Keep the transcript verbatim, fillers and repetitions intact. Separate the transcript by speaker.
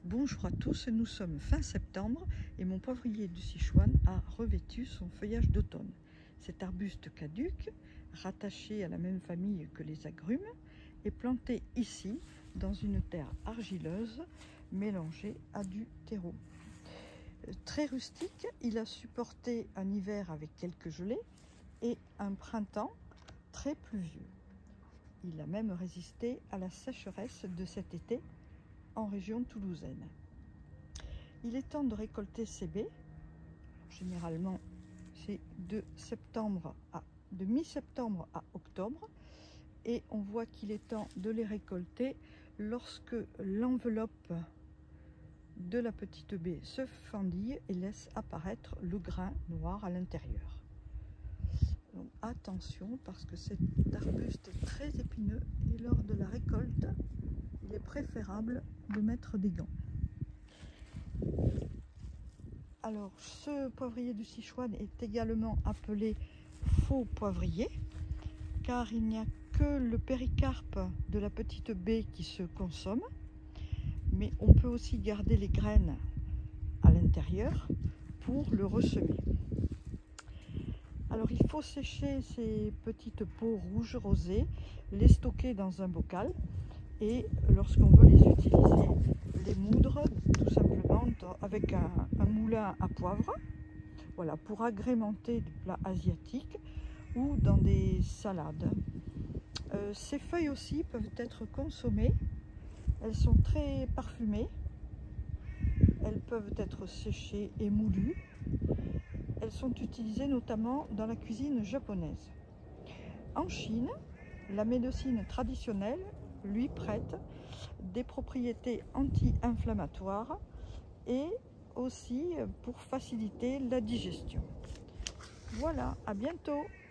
Speaker 1: Bonjour à tous, nous sommes fin septembre et mon poivrier du Sichuan a revêtu son feuillage d'automne. Cet arbuste caduc, rattaché à la même famille que les agrumes, est planté ici dans une terre argileuse mélangée à du terreau. Très rustique, il a supporté un hiver avec quelques gelées et un printemps très pluvieux. Il a même résisté à la sécheresse de cet été en région toulousaine. Il est temps de récolter ces baies. Généralement, c'est de septembre à de mi-septembre à octobre, et on voit qu'il est temps de les récolter lorsque l'enveloppe de la petite baie se fendille et laisse apparaître le grain noir à l'intérieur. Donc attention, parce que cet arbuste est très épineux et lors de la récolte, il est préférable de mettre des gants. Alors, ce poivrier du Sichuan est également appelé faux poivrier, car il n'y a que le péricarpe de la petite baie qui se consomme, mais on peut aussi garder les graines à l'intérieur pour le ressemer. Alors, il faut sécher ces petites peaux rouges rosées, les stocker dans un bocal, et lorsqu'on veut les utiliser, les moudre tout simplement avec un, un moulin à poivre, voilà, pour agrémenter des plats asiatiques ou dans des salades. Euh, ces feuilles aussi peuvent être consommées, elles sont très parfumées, elles peuvent être séchées et moulues, elles sont utilisées notamment dans la cuisine japonaise. En Chine, la médecine traditionnelle lui prête des propriétés anti-inflammatoires et aussi pour faciliter la digestion. Voilà, à bientôt!